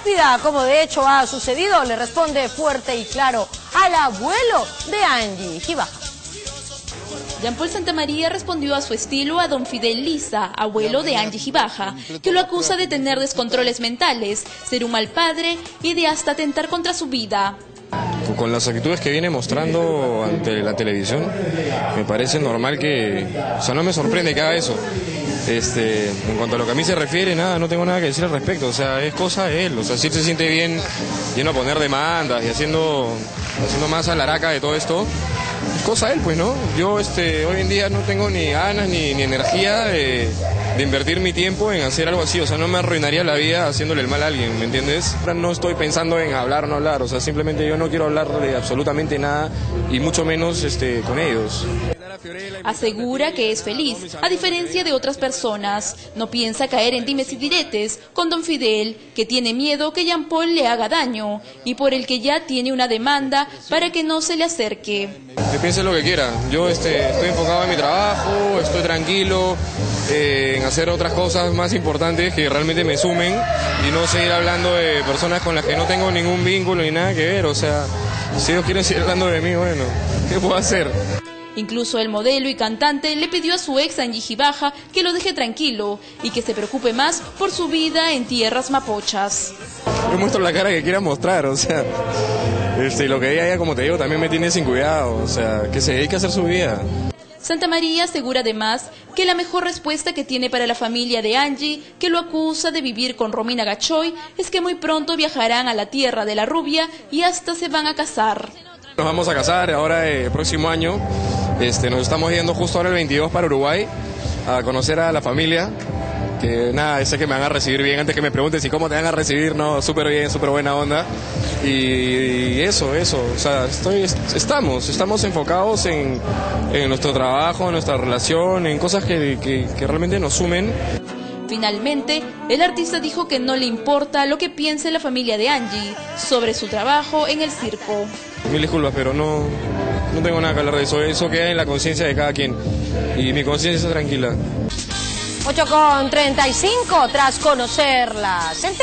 rápida, como de hecho ha sucedido, le responde fuerte y claro al abuelo de Angie Gibaja. Jean-Paul Santamaría respondió a su estilo a don Fidel Liza, abuelo de Angie Gibaja, que lo acusa de tener descontroles mentales, ser un mal padre y de hasta atentar contra su vida. Con las actitudes que viene mostrando ante la televisión, me parece normal que... O sea, no me sorprende que haga eso. En cuanto a lo que a mí se refiere, nada, no tengo nada que decir al respecto. O sea, es cosa de él. O sea, si él se siente bien yendo a poner demandas y haciendo más alaraca de todo esto, es cosa de él, pues, ¿no? Yo hoy en día no tengo ni ganas ni energía de invertir mi tiempo en hacer algo así. O sea, no me arruinaría la vida haciéndole el mal a alguien, ¿me entiendes? No estoy pensando en hablar o no hablar. O sea, simplemente yo no quiero hablar de absolutamente nada y mucho menos con ellos. Asegura que es feliz, a diferencia de otras personas. No piensa caer en dimes y diretes con don Fidel, que tiene miedo que Jean-Paul le haga daño y por el que ya tiene una demanda para que no se le acerque. Que piense lo que quiera. Yo estoy enfocado en mi trabajo, estoy tranquilo en hacer otras cosas más importantes que realmente me sumen y no seguir hablando de personas con las que no tengo ningún vínculo ni nada que ver. O sea, si ellos quieren seguir hablando de mí, bueno, ¿qué puedo hacer? Incluso el modelo y cantante le pidió a su ex Angie Gibaja que lo deje tranquilo y que se preocupe más por su vida en tierras mapochas. Yo muestro la cara que quiera mostrar, o sea, lo que ella, como te digo, también me tiene sin cuidado, o sea, que se dedique a hacer su vida. Santamaría asegura además que la mejor respuesta que tiene para la familia de Angie, que lo acusa de vivir con Romina Gachoy, es que muy pronto viajarán a la tierra de la rubia y hasta se van a casar. Nos vamos a casar ahora el próximo año. Nos estamos yendo justo ahora el 22 para Uruguay a conocer a la familia, que nada, sé que me van a recibir bien. Antes que me pregunten si cómo te van a recibir, no, súper bien, súper buena onda. Y eso, o sea, estamos enfocados en nuestro trabajo, en nuestra relación, en cosas que realmente nos sumen. Finalmente, el artista dijo que no le importa lo que piense la familia de Angie sobre su trabajo en el circo. Mil disculpas, pero no tengo nada que hablar de eso. Eso queda en la conciencia de cada quien. Y mi conciencia está tranquila. 8:35 tras conocer la sentencia.